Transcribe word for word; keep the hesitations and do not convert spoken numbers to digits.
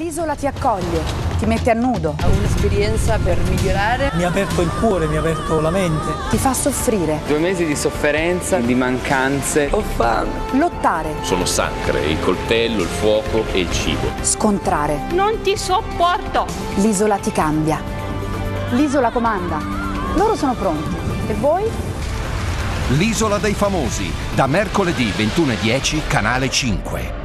L'isola ti accoglie, ti mette a nudo. È un'esperienza per migliorare. Mi ha aperto il cuore, mi ha aperto la mente. Ti fa soffrire. Due mesi di sofferenza, di mancanze. Ho fame. Lottare. Sono sacre il coltello, il fuoco e il cibo. Scontrare. Non ti sopporto. L'isola ti cambia. L'isola comanda. Loro sono pronti. E voi? L'isola dei famosi, da mercoledì ventuno e dieci, Canale cinque.